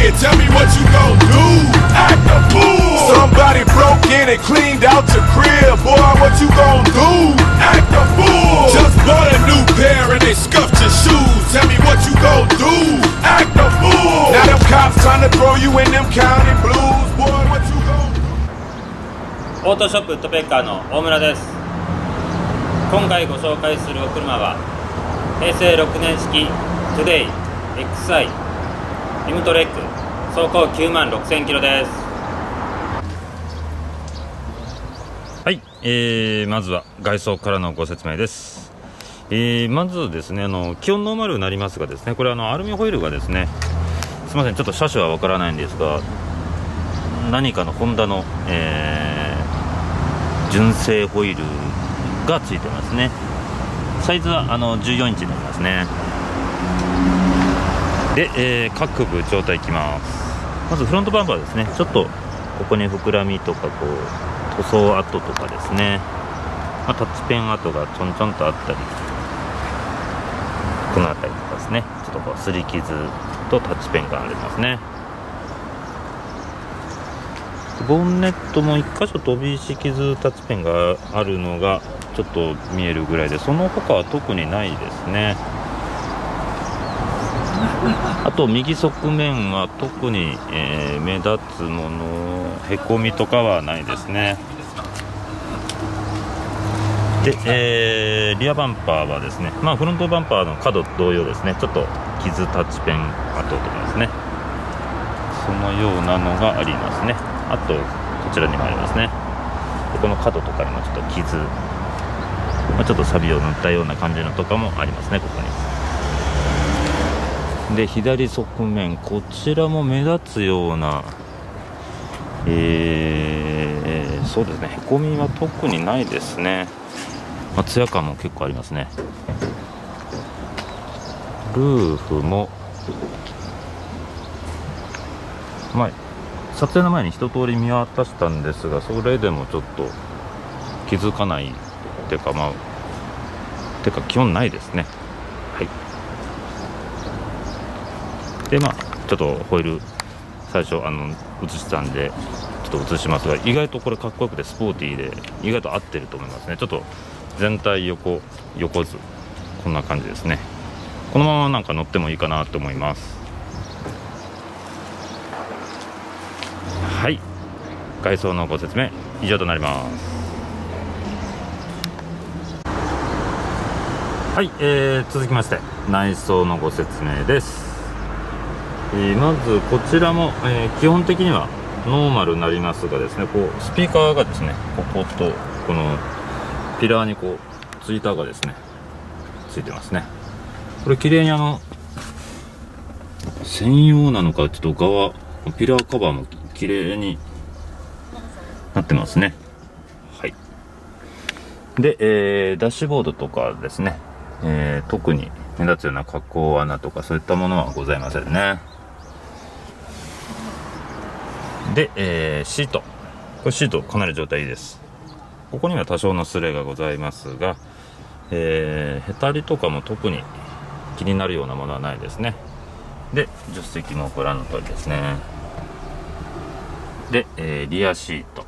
it, tell me what you gon' do. Act a fool. Somebody broke in and cleaned out your crib. Boy, what you gon' do? Act a fool. Just bought a new pair and they scuffed your shoes. Tell me what you gon' do. Act a fool. Now them cops trying to throw you in them county blues. Boy, what you gon' do? オートショップウッドペッカーの大村です。今回ご紹介するお車は平成6年式トゥデイ XI リムトレック走行9万6000キロです。はい、まずは外装からのご説明です。まずですね、基本ノーマルになりますがですね、これアルミホイルがですね、すみません、ちょっと車種はわからないんですが、何かのホンダの、純正ホイールがついてますね。サイズは14インチになりますね。で、各部状態いきます。まずフロントバンパーですね。ちょっとここに膨らみとかこう塗装跡とかですね、タッチペン跡がちょんちょんとあったり、この辺りとかですね、ちょっとこう擦り傷とタッチペンがありますね。ボンネットも1箇所飛び石傷タッチペンがあるのがちょっと見えるぐらいで、その他は特にないですね。あと右側面は特に、目立つもの、へこみとかはないですね。で、リアバンパーはですね、フロントバンパーの角同様ですね、ちょっと傷タッチペン跡とかですね、そのようなのがありますね。あとこちらにもありますね。ここの角とかにもちょっと傷、ちょっと錆を塗ったような感じのとかもありますね、ここに。で、左側面、こちらも目立つような、そうですね、へこみは特にないですね。ツヤ感も結構ありますね。ルーフも撮影の前に一通り見渡したんですが、それでもちょっと気づかないっていうか、基本ないですね。はい。で、ちょっとホイール最初映したんでちょっと映しますが、意外とこれかっこよくてスポーティーで意外と合ってると思いますね。ちょっと全体横図、こんな感じですね。このまま乗ってもいいかなと思います。はい、外装のご説明以上となります。はい、続きまして内装のご説明です。まずこちらも、基本的にはノーマルになりますがですね、こうスピーカーがですね、こことこのピラーにこうツイーターがですねついてますね。これ綺麗に専用なのかちょっと側ピラーカバーも綺麗になってますね。はい。で、ダッシュボードとかですね、特に目立つような加工穴とかそういったものはございませんね。で、シート、これシートかなり状態いいです。ここには多少の擦れがございますが、へたりとかも特に気になるようなものはないですね。で、助手席もご覧の通りですね。で、リアシート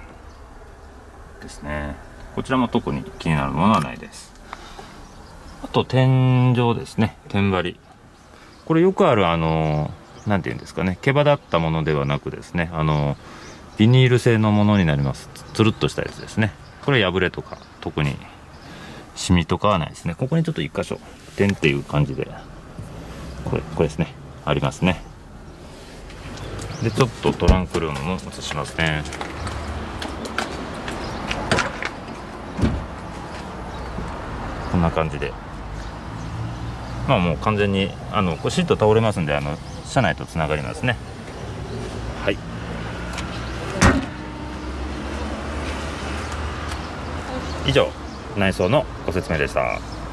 ですね。こちらも特に気になるものはないです。あと天井ですね、天張り。これよくあるなんていうんですかね、毛羽立ったものではなくですね、ビニール製のものになります。つるっとしたやつですね。これ破れとか特にシミとかはないですね。ここにちょっと一箇所点っていう感じで、これですね、ありますね。で、ちょっとトランクルームも映しますね。こんな感じで、もう完全にこれシート倒れますんで車内とつながりますね。はい。以上、内装のご説明でした。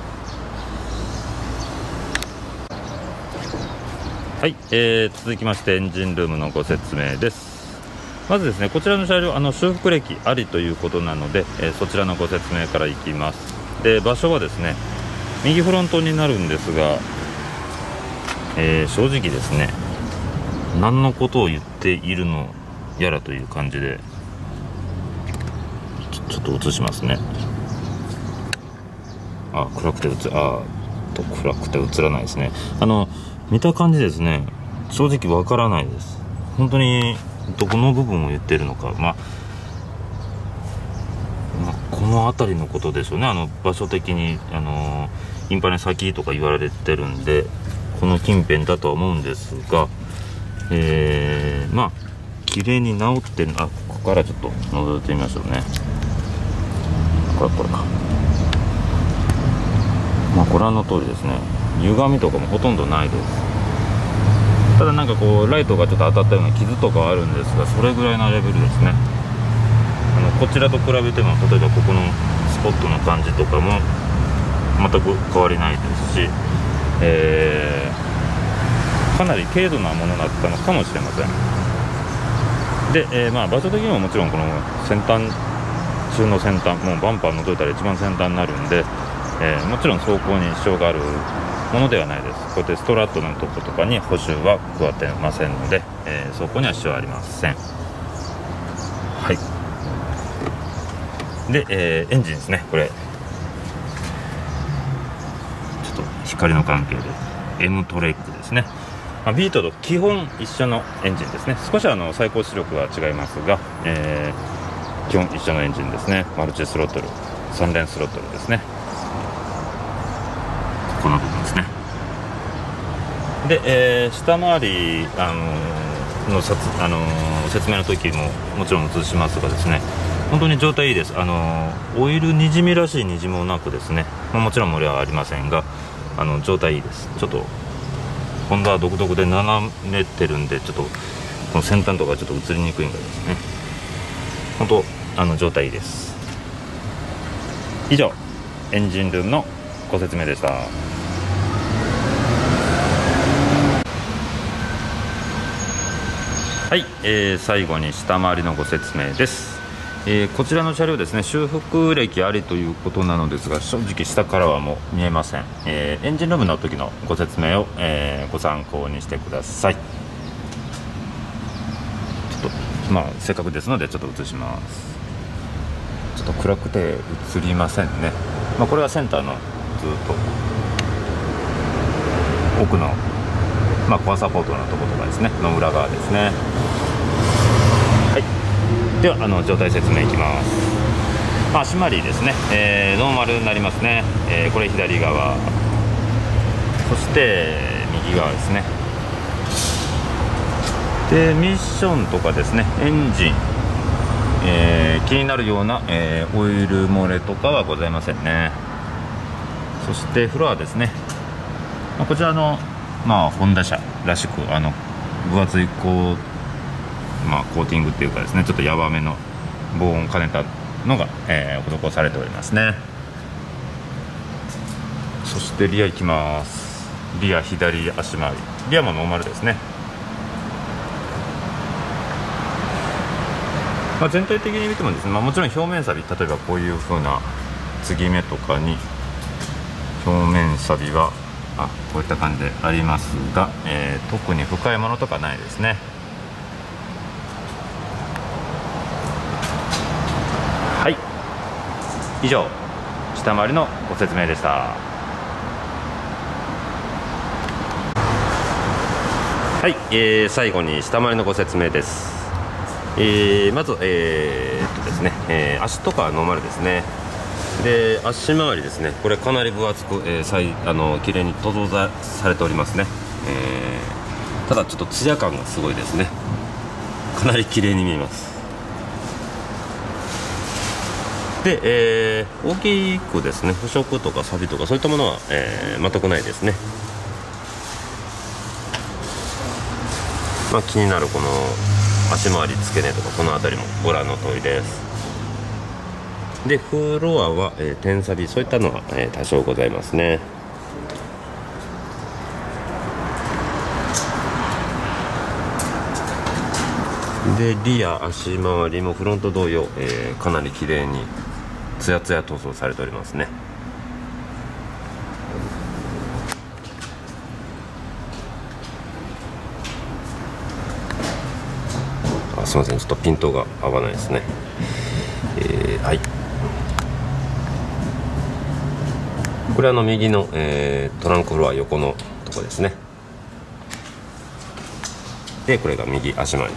はい、続きましてエンジンルームのご説明です。まずですね、こちらの車両修復歴ありということなので、そちらのご説明からいきます。で、場所はですね、右フロントになるんですが、正直ですね、 何のことを言っているのやらという感じで、ちょっと映しますね。暗くて映らないですね。見た感じですね、正直わからないです。本当にどこの部分を言ってるのか、この辺りのことでしょうね。場所的にインパネ先とか言われてるんで、この近辺だとは思うんですが、綺麗に直ってる。ここからちょっと覗いてみましょうね。これか。ご覧の通りですね、歪みとかもほとんどないです。ただなんかこうライトがちょっと当たったような傷とかはあるんですが、それぐらいのレベルですね。こちらと比べても、例えばここのスポットの感じとかも全く変わりないですし、かなり軽度なものだったのかもしれません。で、場所的にももちろんこの先端中の先端、もうバンパー覗いたら一番先端になるんで、もちろん走行に支障があるものではないです。こうやってストラットのとことかに補修は加わってませんので、走行には支障はありません。はい。で、エンジンですね。これちょっと光の関係で M トレックですね。ビートと基本一緒のエンジンですね。少し最高出力は違いますが、基本一緒のエンジンですね。マルチスロットル、3連スロットルですね。この部分ですね。で、下回りの説明の時ももちろん映しますがですね、本当に状態いいです。オイルにじみらしいにじもなくですね、もちろん漏れはありませんが、状態いいです。ちょっとホンダは独特で斜めてるんで、ちょっとこの先端とかちょっと映りにくいんですね。本当状態いいです。以上、エンジンルームのご説明でした。はい、最後に下回りのご説明です。こちらの車両ですね、修復歴ありということなのですが、正直下からはもう見えません。エンジンルームの時のご説明を、ご参考にしてください。ちょっとせっかくですのでちょっと映します。ちょっと暗くて映りませんね。これはセンターのずっと奥のコアサポートのところとかですねの裏側ですね。はい、では状態説明いきます。足回りですね、ノーマルになりますね。これ左側、そして右側ですね。でミッションとかですね、エンジン、気になるような、オイル漏れとかはございませんね。そしてフロアですね、こちらのホンダ車らしく分厚いコーティングっていうかですね、ちょっとやばめの防音を兼ねたのが、施されておりますね。そしてリア行きます。リア左足回り、リアもノーマルですね。全体的に見てもですね、もちろん表面錆、例えばこういう風な継ぎ目とかに表面錆はこういった感じでありますが、特に深いものとかないですね。はい、以上下回りのご説明でした。はい、最後に下回りのご説明です。まずですね、足とかはノーマルですね。で足回りですね、これかなり分厚く、綺麗に塗装されておりますね。ただちょっとツヤ感がすごいですね。かなり綺麗に見えます。で、大きくですね、腐食とか錆とかそういったものは、全くないですね。気になるこの足回り付け根とかこの辺りもご覧の通りです。でフロアは、点錆そういったのは、多少ございますね。でリア足回りもフロント同様、かなり綺麗にツヤツヤ塗装されておりますね。 すいません、ちょっとピントが合わないですね。はい、これ右の、トランクフロア横のとこですね。でこれが右足回りです。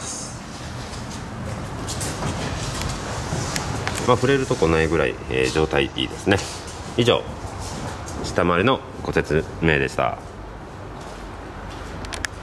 触れるとこないぐらい、状態いいですね。以上下回りのご説明でした。